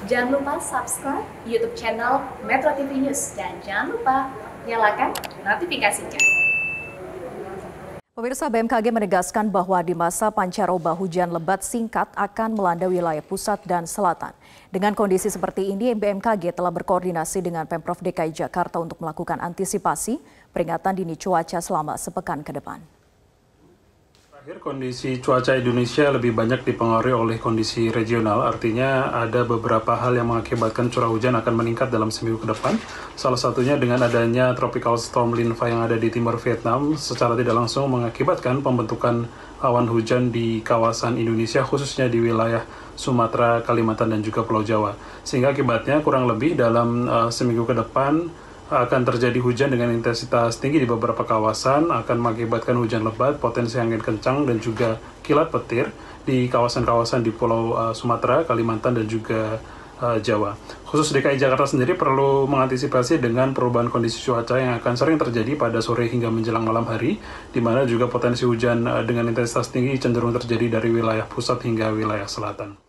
Jangan lupa subscribe YouTube channel Metro TV News dan jangan lupa nyalakan notifikasinya. Pemirsa, BMKG menegaskan bahwa di masa pancaroba hujan lebat singkat akan melanda wilayah pusat dan selatan. Dengan kondisi seperti ini, BMKG telah berkoordinasi dengan Pemprov DKI Jakarta untuk melakukan antisipasi peringatan dini cuaca selama sepekan ke depan. Kondisi cuaca Indonesia lebih banyak dipengaruhi oleh kondisi regional, artinya ada beberapa hal yang mengakibatkan curah hujan akan meningkat dalam seminggu ke depan. Salah satunya dengan adanya tropical storm Linfa yang ada di timur Vietnam secara tidak langsung mengakibatkan pembentukan awan hujan di kawasan Indonesia, khususnya di wilayah Sumatera, Kalimantan, dan juga Pulau Jawa. Sehingga akibatnya kurang lebih dalam seminggu ke depan akan terjadi hujan dengan intensitas tinggi di beberapa kawasan, akan mengakibatkan hujan lebat, potensi angin kencang, dan juga kilat petir di kawasan-kawasan di Pulau Sumatera, Kalimantan, dan juga Jawa. Khusus DKI Jakarta sendiri perlu mengantisipasi dengan perubahan kondisi cuaca yang akan sering terjadi pada sore hingga menjelang malam hari, di mana juga potensi hujan dengan intensitas tinggi cenderung terjadi dari wilayah pusat hingga wilayah selatan.